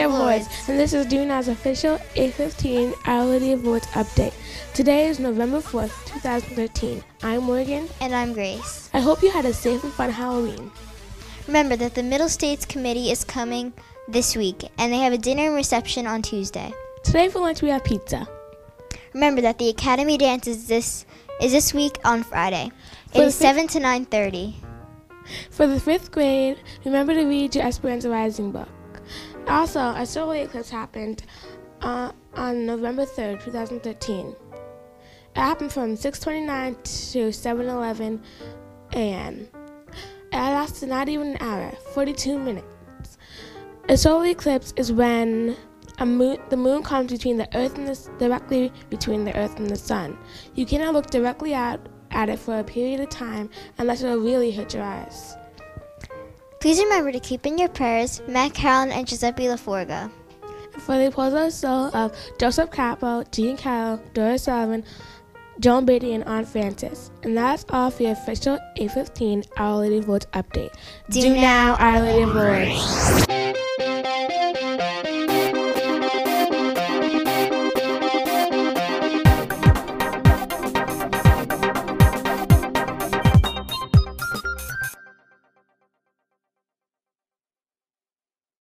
of Lords, and this is Duna's official 8:15 Our Lady of Lords update. Today is November 4th, 2013. I'm Morgan. And I'm Grace. I hope you had a safe and fun Halloween. Remember that the Middle States Committee is coming this week, and they have a dinner and reception on Tuesday. Today for lunch we have pizza. Remember that the Academy Dance is this week on Friday. It is 7 to 9:30. For the 5th grade, remember to read your Esperanza Rising book. Also, a solar eclipse happened on November 3rd, 2013. It happened from 6:29 to 7:11 a.m. It lasted not even an hour, 42 minutes. A solar eclipse is when the moon comes between the Earth and directly between the Earth and the Sun. You cannot look directly at it for a period of time unless it will really hurt your eyes. Please remember to keep in your prayers Matt Carroll and Giuseppe Laforga. For the reposal soul of Joseph Capo, Jean Carroll, Doris Sullivan, Joan Beatty, and Aunt Frances. And that's all for your official 8:15 Our Lady of Lords update. Do now, Our Lady of Lords.